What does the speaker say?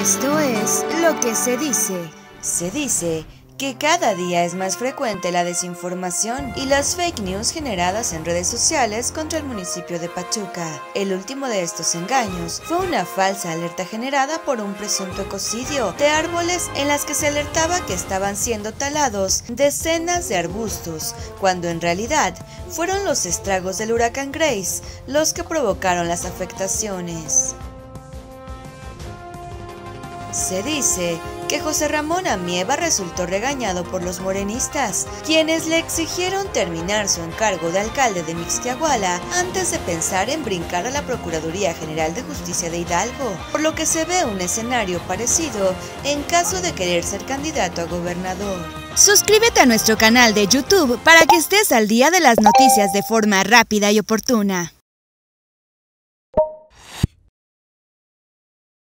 Esto es lo que se dice. Se dice que cada día es más frecuente la desinformación y las fake news generadas en redes sociales contra el municipio de Pachuca. El último de estos engaños fue una falsa alerta generada por un presunto ecocidio de árboles en las que se alertaba que estaban siendo talados decenas de arbustos, cuando en realidad fueron los estragos del huracán Grace los que provocaron las afectaciones. Se dice que José Ramón Amieva resultó regañado por los morenistas, quienes le exigieron terminar su encargo de alcalde de Mixquiahuala antes de pensar en brincar a la Procuraduría General de Justicia de Hidalgo, por lo que se ve un escenario parecido en caso de querer ser candidato a gobernador. Suscríbete a nuestro canal de YouTube para que estés al día de las noticias de forma rápida y oportuna.